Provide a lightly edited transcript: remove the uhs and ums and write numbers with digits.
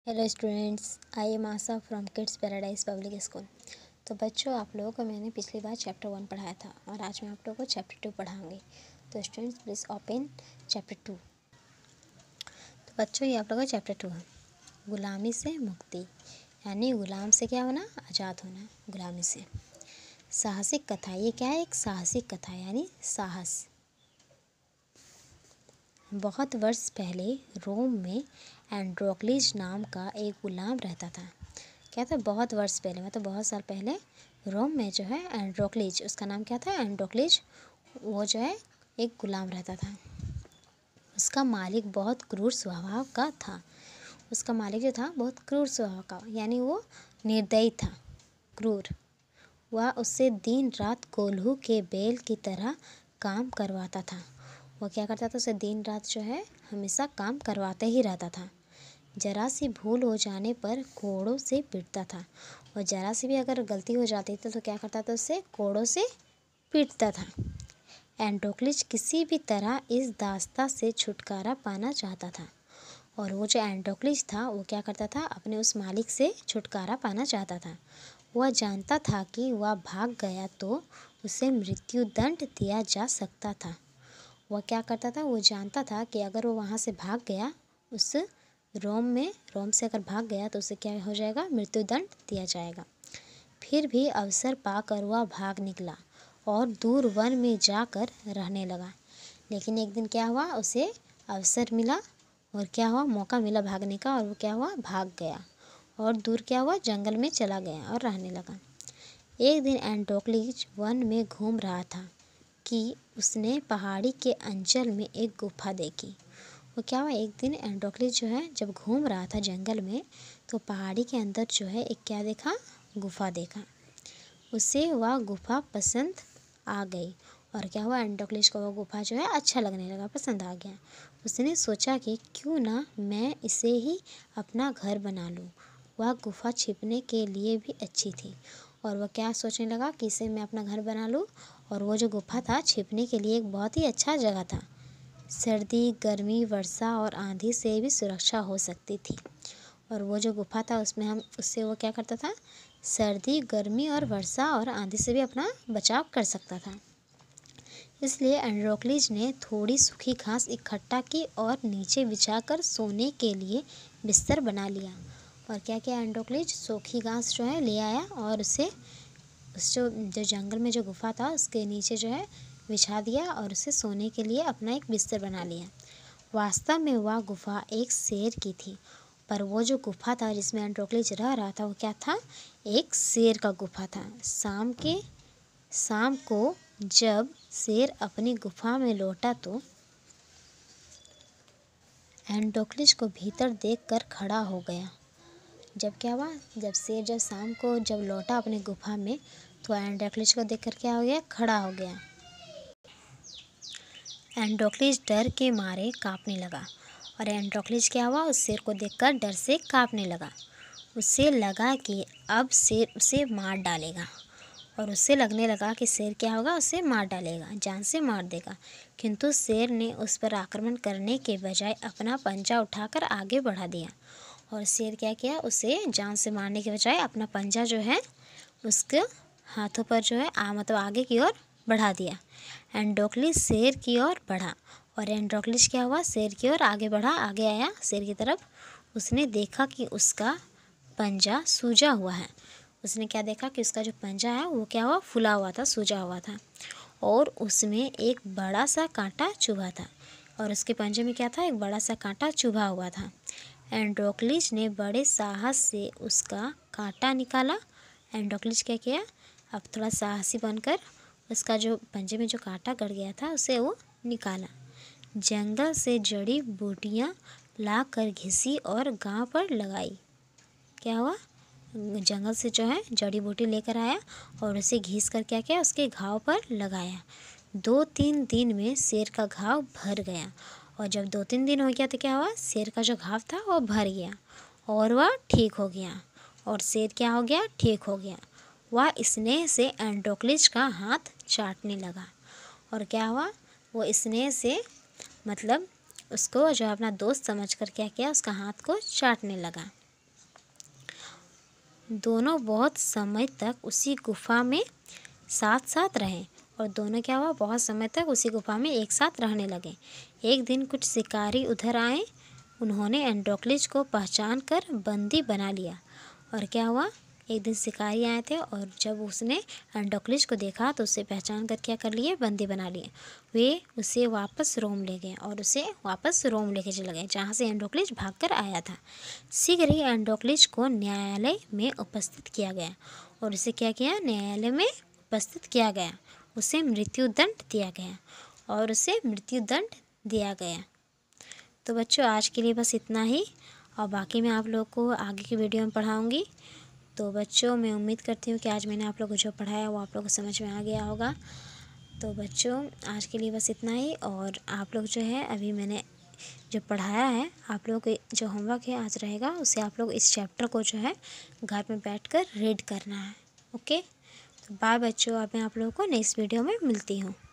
Hello students, I am Asha from kids paradise public school. तो बच्चों, आप लोगों को मैंने पिछली बार चैप्टर 1 पढ़ाया था और आज मैं आप लोगों को चैप्टर 2 पढ़ाऊंगी। तो स्टूडेंट्स प्लीज़ ओपन चैप्टर 2। तो बच्चों, ये आप लोगों का चैप्टर 2 है, गुलामी से मुक्ति, यानी गुलाम से क्या होना, आज़ाद होना, गुलामी से। साहसिक कथा, ये क्या है, एक साहसिक कथा यानी साहस। बहुत वर्ष पहले रोम में एंड्रोक्लिस नाम का एक गुलाम रहता था। क्या था, बहुत वर्ष पहले, मतलब बहुत साल पहले रोम में जो है एंड्रोक्लिस, उसका नाम क्या था, एंड्रोक्लिस, वो जो है एक गुलाम रहता था। उसका मालिक बहुत क्रूर स्वभाव का था। उसका मालिक जो था बहुत क्रूर स्वभाव का, यानी वो निर्दयी था, क्रूर। वह उससे दिन रात कोल्हू के बैल की तरह काम करवाता था। वो क्या करता था, उसे दिन रात जो है हमेशा काम करवाते ही रहता था। जरा सी भूल हो जाने पर कोड़ों से पीटता था, और जरा सी भी अगर गलती हो जाती थी तो क्या करता था, उसे कोड़ों से पीटता था। एंड्रोक्लिस किसी भी तरह इस दास्ता से छुटकारा पाना चाहता था, और वो जो एंड्रोक्लिस था वो क्या करता था, अपने उस मालिक से छुटकारा पाना चाहता था। वह जानता था कि वह भाग गया तो उसे मृत्युदंड दिया जा सकता था। वह क्या करता था, वो जानता था कि अगर वो वहाँ से भाग गया, उस रोम से अगर भाग गया तो उसे क्या हो जाएगा, मृत्युदंड दिया जाएगा। फिर भी अवसर पाकर वह भाग निकला और दूर वन में जाकर रहने लगा। लेकिन एक दिन क्या हुआ, उसे अवसर मिला और क्या हुआ, मौका मिला भागने का, और वो क्या हुआ, भाग गया और दूर क्या हुआ, जंगल में चला गया और रहने लगा। एक दिन एंड्रोक्लिस वन में घूम रहा था कि उसने पहाड़ी के अंचल में एक गुफा देखी। वो क्या हुआ, एक दिन एंड्रोक्लिस जो है जब घूम रहा था जंगल में, तो पहाड़ी के अंदर जो है एक क्या देखा, गुफा देखा। उसे वह गुफा पसंद आ गई, और क्या हुआ, एंड्रोक्लिस को वो गुफा जो है अच्छा लगने लगा, पसंद आ गया। उसने सोचा कि क्यों ना मैं इसे ही अपना घर बना लूँ। वह गुफा छिपने के लिए भी अच्छी थी, और वह क्या सोचने लगा कि इसे मैं अपना घर बना लूँ। और वो जो गुफा था छिपने के लिए एक बहुत ही अच्छा जगह था। सर्दी, गर्मी, वर्षा और आंधी से भी सुरक्षा हो सकती थी। और वो जो गुफा था उससे वो क्या करता था, सर्दी, गर्मी और वर्षा और आंधी से भी अपना बचाव कर सकता था। इसलिए एंड्रोक्लिस ने थोड़ी सूखी घास इकट्ठा की और नीचे बिछाकर सोने के लिए बिस्तर बना लिया। और क्या किया, एंड्रोक्लिस सूखी घास जो है ले आया और उसे उस जो जंगल में जो गुफा था उसके नीचे जो है बिछा दिया, और उसे सोने के लिए अपना एक बिस्तर बना लिया। वास्तव में वह गुफा एक शेर की थी, पर वो जो गुफा था जिसमें एंड्रोक्लिस रह रहा था वो क्या था, एक शेर का गुफा था। शाम को जब शेर अपनी गुफा में लौटा तो एंड्रोक्लिस को भीतर देखकर खड़ा हो गया। जब क्या हुआ, जब शाम को जब लौटा अपनी गुफा में, तो एंड्रोक्लिस को देखकर क्या हो गया, खड़ा हो गया। एंड्रोक्लिस डर के मारे कांपने लगा, और एंड्रोक्लिस क्या हुआ, उस शेर को देखकर डर से कांपने लगा। उसे लगा कि अब शेर उसे मार डालेगा, और उसे लगने लगा कि शेर क्या होगा, उसे मार डालेगा, जान से मार देगा। किंतु शेर ने उस पर आक्रमण करने के बजाय अपना पंजा उठाकर आगे बढ़ा दिया। और शेर क्या किया, उसे जान से मारने के बजाय अपना पंजा जो है उसके हाथों पर जो है मतलब आगे की ओर बढ़ा दिया। एंड्रोक्लिस शेर की ओर बढ़ा, और एंड्रोक्लिस क्या हुआ, शेर की ओर आगे बढ़ा, आगे आया शेर की तरफ। उसने देखा कि उसका पंजा सूजा हुआ है। उसने क्या देखा कि उसका जो पंजा है वो क्या हुआ, फूला हुआ था, सूजा हुआ था, और उसमें एक बड़ा सा कांटा चुभा था। और उसके पंजे में क्या था, एक बड़ा सा कांटा चुभा हुआ था। एंड्रोक्लिस ने बड़े साहस से उसका कांटा निकाला। एंड्रोक्लिस क्या किया, अब थोड़ा साहसी बनकर उसका जो पंजे में जो कांटा गड़ गया था उसे वो निकाला। जंगल से जड़ी बूटियां लाकर घिसी और गांव पर लगाई। क्या हुआ, जंगल से जो है जड़ी बूटी लेकर आया और उसे घिस कर क्या किया, उसके घाव पर लगाया। 2-3 दिन में शेर का घाव भर गया, और जब 2-3 दिन हो गया तो क्या हुआ, शेर का जो घाव था वो भर गया और वह ठीक हो गया, और शेर क्या हो गया, ठीक हो गया। वह स्नेह से एंड्रोक्लिस का हाथ चाटने लगा, और क्या हुआ, वो स्नेह से मतलब उसको जो अपना दोस्त समझकर क्या किया, उसका हाथ को चाटने लगा। दोनों बहुत समय तक उसी गुफा में साथ साथ रहे और दोनों क्या हुआ, बहुत समय तक उसी गुफा में एक साथ रहने लगे। एक दिन कुछ शिकारी उधर आए, उन्होंने एंड्रोक्लिस को पहचान कर बंदी बना लिया। और क्या हुआ, एक दिन शिकारी आए थे और जब उसने एंड्रोक्लिस को देखा तो उसे पहचान कर क्या कर लिए, बंदी बना लिए। वे उसे वापस रोम ले गए और उसे वापस रोम लेके चले गए जहाँ से एंड्रोक्लिस भागकर आया था। शीघ्र ही एंड्रोक्लिस को न्यायालय में उपस्थित किया गया और उसे क्या किया, न्यायालय में उपस्थित किया गया। उसे मृत्युदंड दिया गया और उसे मृत्युदंड दिया गया। तो बच्चों आज के लिए बस इतना ही, और बाकी मैं आप लोग को आगे की वीडियो में पढ़ाऊँगी। तो बच्चों मैं उम्मीद करती हूँ कि आज मैंने आप लोगों को जो पढ़ाया वो आप लोगों को समझ में आ गया होगा। तो बच्चों आज के लिए बस इतना ही, और आप लोग जो है अभी मैंने जो पढ़ाया है आप लोग को जो होमवर्क है आज रहेगा, उसे आप लोग इस चैप्टर को जो है घर में बैठकर रीड करना है। ओके, तो बाय बच्चों, अब मैं आप लोगों को नेक्स्ट वीडियो में मिलती हूँ।